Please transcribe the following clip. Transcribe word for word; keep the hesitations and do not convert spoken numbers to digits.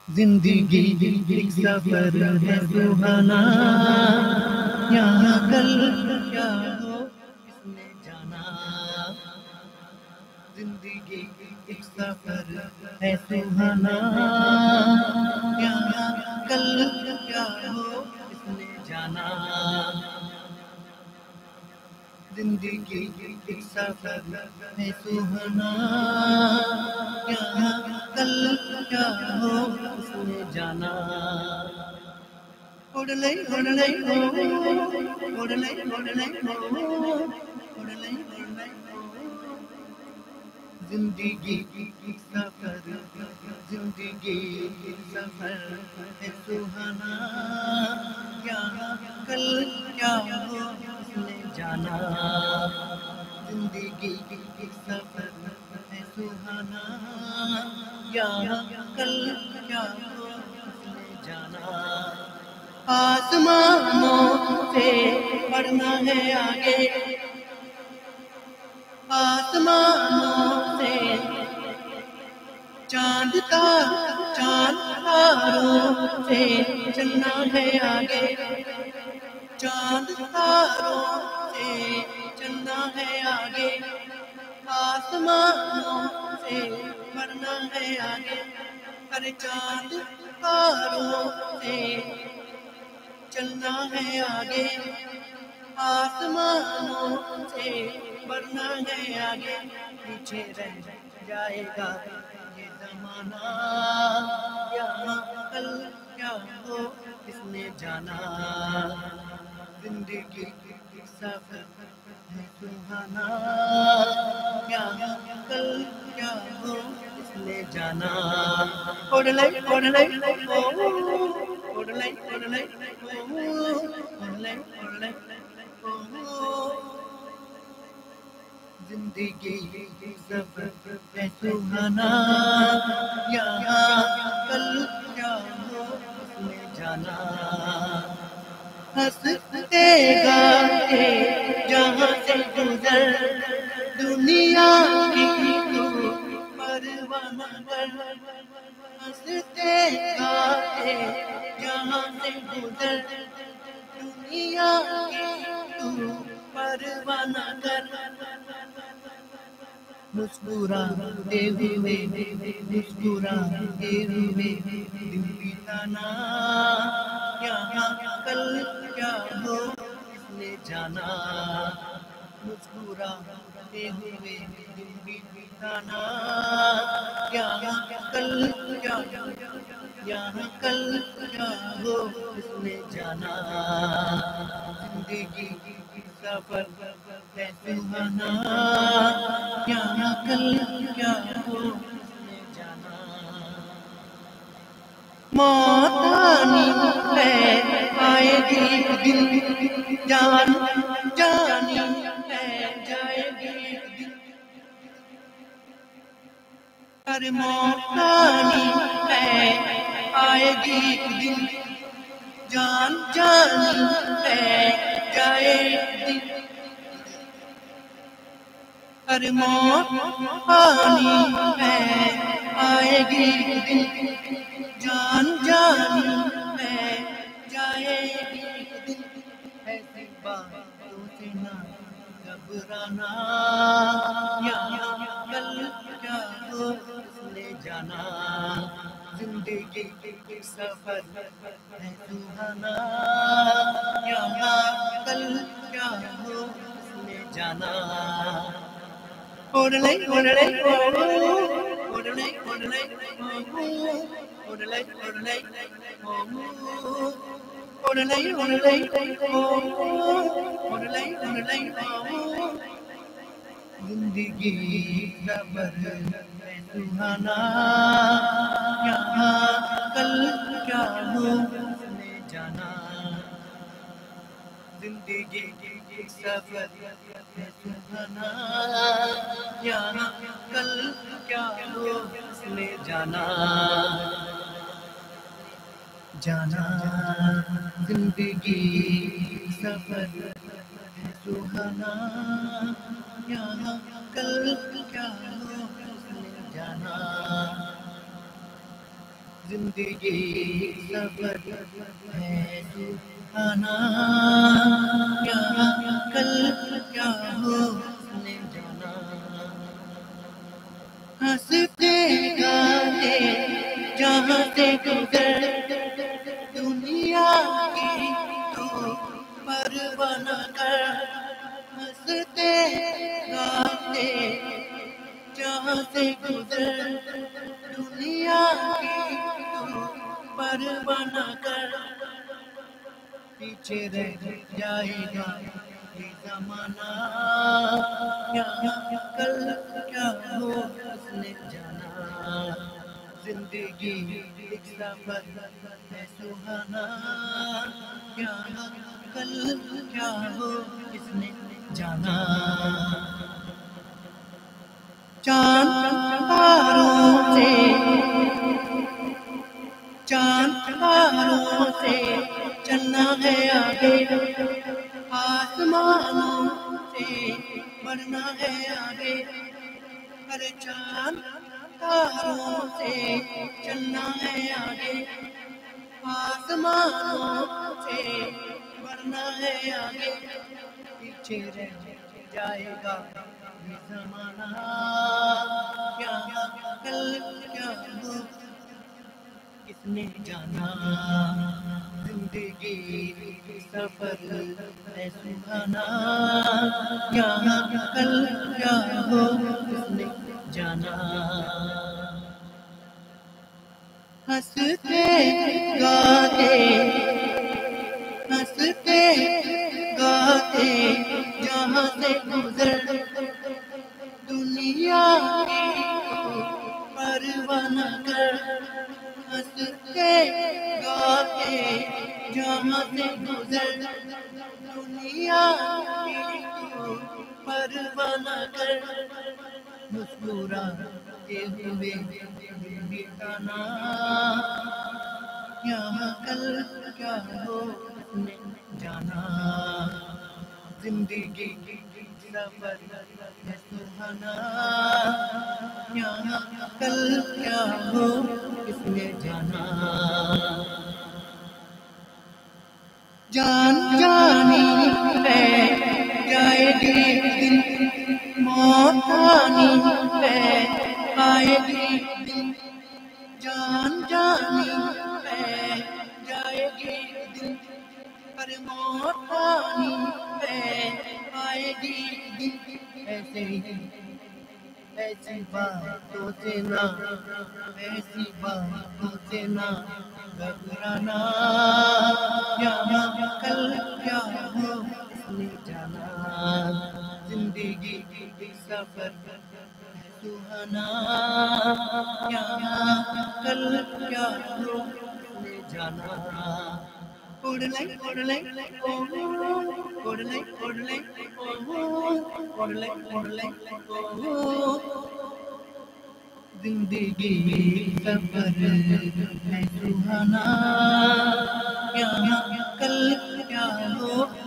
زندگی ایک سفر ہے سہانا، یہاں کل کیا ہو کس نے جانا۔ زندگی ایک سفر ہے سہانا، یہاں کل کیا ہو کس نے جانا۔ زندگی ایک سفر ہے سہانا، یہاں کل کیا ہو کس نے جانا۔ اڑلے اڑلے ہو اڑلے اڑلے ہو اڑلے اڑلے ہو۔ زندگی ایک سفر زندگی ایک سفر ہے سہانا، یہاں کل کیا ہو کس نے جانا۔ زندگی ایک سفر ہے سہانا، یہاں کل کیا ہو کس نے جانا۔ آسمانوں سے پڑھنا ہے آگے، آسمانوں سے چاند کا چاند تاروں سے چلنا ہے آگے، چاند تاروں سے چلنا ہے آگے۔ آسمانوں سے پڑھنا ہے آگے، ارے چاند تاروں سے چلنا ہے آگے۔ آسمانوں سے بڑھنا ہے آگے، پیچھے رہ جائے گا یہ زمانہ، یہاں کل کیا ہو کس نے جانا۔ زندگی ایک سفر ہے سہانا، یہاں کل کیا ہو کس نے جانا۔ اڑلے اڑلے ہو اڑلے اڑلے ہو اڑلے اڑلے ہو۔ زندگی ایک سفر ہے سہانا، یہاں کل کیا ہو کس نے جانا۔ ہنستے گاتے جہاں سے گزر دنیا کی تو پرواہ نہ کر۔ ہنستے گاتے جہاں سے گزر دنیا کی تو پرواہ نہ کر۔ مسکراتے ہوئے مسکراتے ہوئے دن بتانا، یہاں کل کیا ہو کس نے جانا۔ مسکراتے ہوئے دن بتانا، یہاں کل کیا یہاں کل کیا ہو کس نے جانا۔ زندگی کی سفر ہے سہانا، یہاں کل کیا ہو کس نے جانا۔ موت آنی ہے آئے گی ایک دن، جان جانی ہے جائے گی ایک دن۔ ارے موت آنی ہے آئے گی ایک دن، جان جانی ہے جائے ایک دن۔ ارے موت آنی ہے آئے گی ایک دن، جان جانی ہے جائے گی ایک دن۔ ایسی باتوں سے نہ گھبرانا، یہاں کل کیا ہو کس نے جانا۔ زندگی ایک سفر ہے سہانا، یہاں کل کیا ہو کس نے جانا۔ اڑلے اڑلے ہو اڑلے اڑلے ہو اڑلے اڑلے ہو اڑلے اڑلے ہو اڑلے اڑلے ہو۔ زندگی سفر ہے سہانا، یہاں کل کیا ہو کس نے جانا۔ زندگی ایک سفر ہے سہانا، یہاں کل کیا ہو کس نے جانا۔ جانا زندگی سفر ہے سہانا، یہاں کل کیا ہو کس نے جانا۔ زندگی سفر ہے سہانا، کیا کل کیا ہو اس نے جانا، ہنستے گاتے جہاں سے گزر دنیا کی تو پرواہ نہ کر، ہنستے گاتے جہاں سے گزر دنیا کی تو پرواہ نہ کر، پیچھے رہ جائے گا یہ زمانہ، کیا کل کیا ہو اس نے جانا، زندگی ایک سفر ہے سہانا، کیا کل کیا ہو اس نے جانا، چاند تاروں سے چاند تاروں سے چلنا ہے آگے، آسمانوں سے بڑھنا ہے آگے، ہر چاند تاروں سے چلنا ہے آگے، آسمانوں سے بڑھنا ہے آگے، پیچھے رہ جائے گا یہ زمانہ، کیا کل کیا ہو کس نے جانا، زندگی سفر ہے سہانا، کیا کل کیا ہو کس نے جانا، ہنستے گاتے ہنستے گاتے جہاں سے گزر دنیا کی تو پرواہ نہ کر، ہنستے گاتے جہاں سے گزر دنیا کی تو پرواہ نہ کر، مسکراتے ہوئے بتانا، یہاں کل کیا ہو اس نے جانا، زندگی سفر ہے سہانا، یہاں کل کیا ہو اس نے جانا، جان جانی پہ جائے گی دن، موت آنی پہ آئے گی دن، جان جانی پہ جائے گی دن، پر موت آنی پہ آئے گی دن، ایسے ہی ایسی باتوں سے نہ ایسی باتوں سے نہ گھبرانا، یہاں کل کیا ہو اس نے جانا، زندگی سفر ہے سہانا، یہاں کل کیا ہو اس نے جانا، اڑ لے اڑ لے او اڑ لے اڑ لے او اڑ لے اڑ لے او، زندگی سفر ہے سہانا، یہاں کل کیا ہو